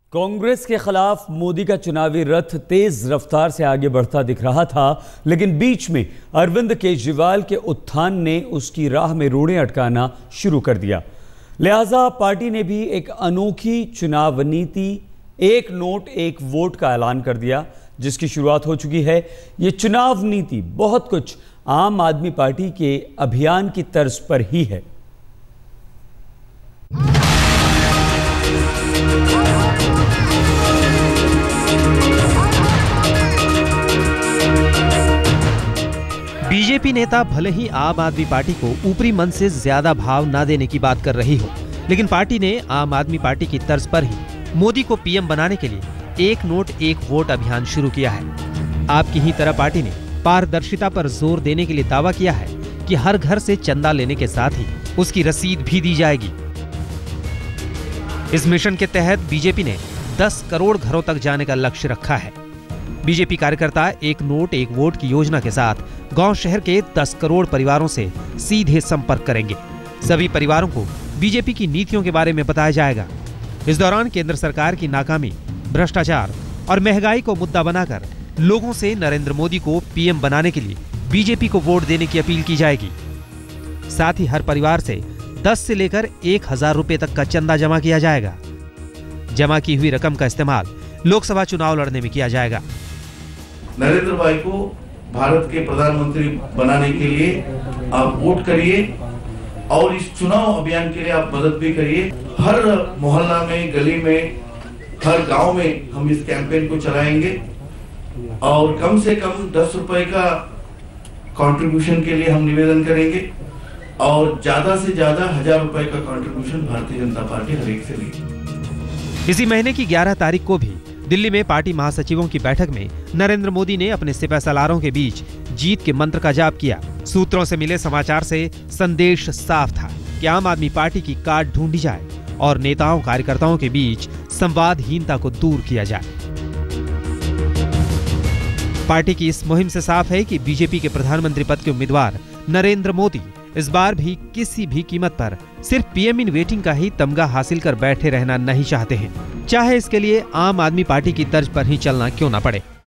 कांग्रेस के खिलाफ मोदी का चुनावी रथ तेज रफ्तार से आगे बढ़ता दिख रहा था, लेकिन बीच में अरविंद केजरीवाल के उत्थान ने उसकी राह में रोड़े अटकाना शुरू कर दिया। लिहाजा पार्टी ने भी एक अनोखी चुनाव नीति एक नोट एक वोट का ऐलान कर दिया, जिसकी शुरुआत हो चुकी है। ये चुनाव नीति बहुत कुछ आम आदमी पार्टी के अभियान की तर्ज पर ही है। बीजेपी नेता भले ही आम आदमी पार्टी को ऊपरी मन से ज्यादा भाव न देने की बात कर रही हो, लेकिन पार्टी ने आम आदमी पार्टी की तर्ज पर ही मोदी को पीएम बनाने के लिए एक नोट एक वोट अभियान शुरू किया है। आपकी ही तरह पार्टी ने पारदर्शिता पर जोर देने के लिए दावा किया है कि हर घर से चंदा लेने के साथ ही उसकी रसीद भी दी जाएगी। इस मिशन के तहत बीजेपी ने 10 करोड़ घरों तक जाने का लक्ष्य रखा है। बीजेपी कार्यकर्ता एक नोट एक वोट की योजना के साथ गांव शहर के 10 करोड़ परिवारों से सीधे संपर्क करेंगे। सभी परिवारों को बीजेपी की नीतियों के बारे में बताया जाएगा। इस दौरान केंद्र सरकार की नाकामी, भ्रष्टाचार और महंगाई को मुद्दा बनाकर लोगों से नरेंद्र मोदी को पीएम बनाने के लिए बीजेपी को वोट देने की अपील की जाएगी। साथ ही हर परिवार से 10 से लेकर 1000 रुपए तक का चंदा जमा किया जाएगा। जमा की हुई रकम का इस्तेमाल लोकसभा चुनाव लड़ने में किया जाएगा। नरेंद्र भाई को भारत के प्रधानमंत्री बनाने के लिए आप वोट करिए और इस चुनाव अभियान के लिए आप मदद भी करिए। हर मोहल्ला में, गली में, हर गांव में हम इस कैंपेन को चलाएंगे और कम से कम 10 रुपए का कंट्रीब्यूशन के लिए हम निवेदन करेंगे और ज्यादा से ज्यादा 1000 रुपए का कंट्रीब्यूशन भारतीय जनता पार्टी हर एक से लेगी। इसी महीने की 11 तारीख को भी दिल्ली में पार्टी महासचिवों की बैठक में नरेंद्र मोदी ने अपने सिपहसालारों के बीच जीत के मंत्र का जाप किया। सूत्रों से मिले समाचार से संदेश साफ था कि आम आदमी पार्टी की काट ढूंढी जाए और नेताओं कार्यकर्ताओं के बीच संवादहीनता को दूर किया जाए। पार्टी की इस मुहिम से साफ है कि बीजेपी के प्रधानमंत्री पद के उम्मीदवार नरेंद्र मोदी इस बार भी किसी भी कीमत पर सिर्फ पीएम इन वेटिंग का ही तमगा हासिल कर बैठे रहना नहीं चाहते हैं, चाहे इसके लिए आम आदमी पार्टी की तर्ज पर ही चलना क्यों न पड़े।